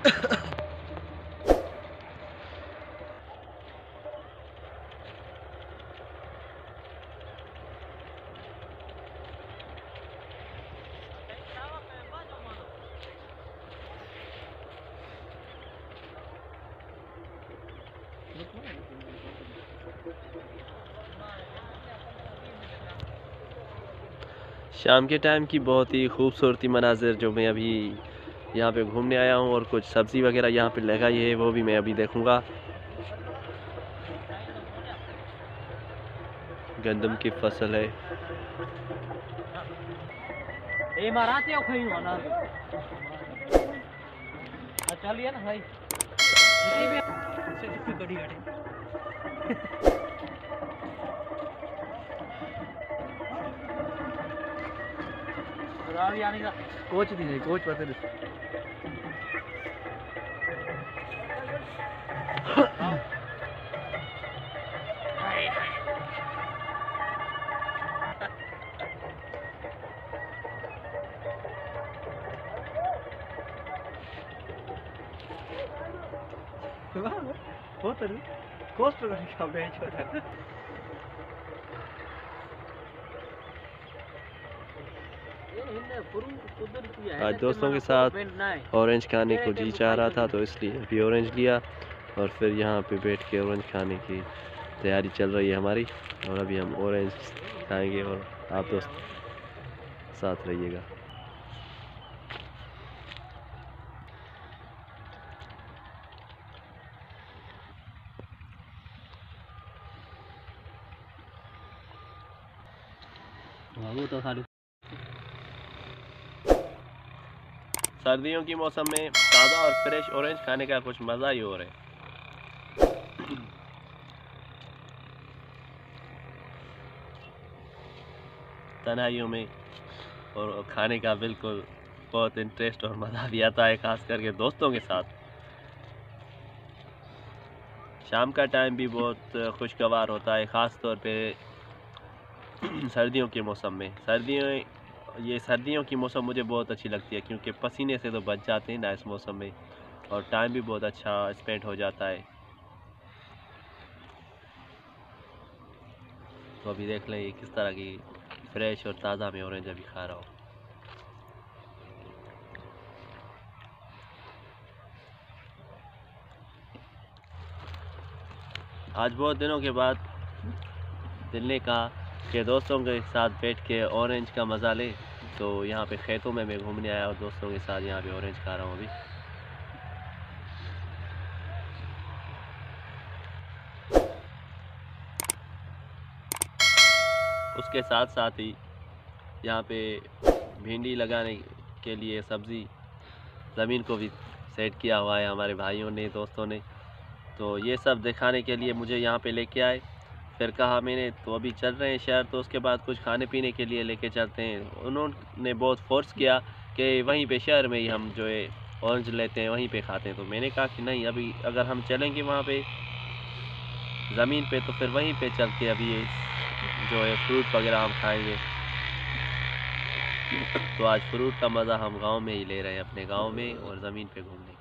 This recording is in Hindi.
शाम के टाइम की बहुत ही खूबसूरती मनाजिर जो मैं अभी यहाँ पे घूमने आया हूँ, और कुछ सब्ज़ी वगैरह यहाँ पे लगाई है वो भी मैं अभी देखूँगा। गंदम की फसल है। चलिए ना भाई कोच दीजिए, कोच पता नहीं। आज दोस्तों के साथ ऑरेंज खाने को जी चाह रहा था, तो इसलिए अभी ऑरेंज लिया और फिर यहाँ पे बैठ के ऑरेंज खाने की तैयारी चल रही है हमारी। और अभी हम ऑरेंज खाएंगे और आप दोस्त साथ रहिएगा। वो तो सारे सर्दियों के मौसम में ताज़ा और फ्रेश ऑरेंज खाने का कुछ मज़ा ही और है। तन्हाइयों में और खाने का बिल्कुल बहुत इंटरेस्ट और मज़ा भी आता है, ख़ास करके दोस्तों के साथ। शाम का टाइम भी बहुत खुशगवार होता है, ख़ास तौर पे सर्दियों के मौसम में। सर्दियों की मौसम मुझे बहुत अच्छी लगती है, क्योंकि पसीने से तो बच जाते हैं ना इस मौसम में, और टाइम भी बहुत अच्छा स्पेंड हो जाता है। तो अभी देख लें ये किस तरह की फ्रेश और ताज़ा मैं ऑरेंज अभी खा रहा हूँ। आज बहुत दिनों के बाद दिल ने कहा कि दोस्तों के साथ बैठ के ऑरेंज का मज़ा ले, तो यहाँ पे खेतों में मैं घूमने आया और दोस्तों के साथ यहाँ पे ऑरेंज खा रहा हूँ अभी। उसके साथ साथ ही यहाँ पे भिंडी लगाने के लिए सब्ज़ी ज़मीन को भी सेट किया हुआ है हमारे भाइयों ने, दोस्तों ने। तो ये सब दिखाने के लिए मुझे यहाँ पे लेके आए। फिर कहा मैंने तो अभी चल रहे हैं शहर, तो उसके बाद कुछ खाने पीने के लिए लेके चलते हैं। उन्होंने बहुत फोर्स किया कि वहीं पे शहर में ही हम जो है ऑरेंज लेते हैं, वहीं पे खाते हैं। तो मैंने कहा कि नहीं, अभी अगर हम चलेंगे वहाँ पे ज़मीन पे, तो फिर वहीं पे चल के अभी ये जो है फ्रूट वगैरह हम खाएंगे। तो आज फ्रूट का मज़ा हम गांव में ही ले रहे हैं, अपने गांव में और ज़मीन पे घूमने।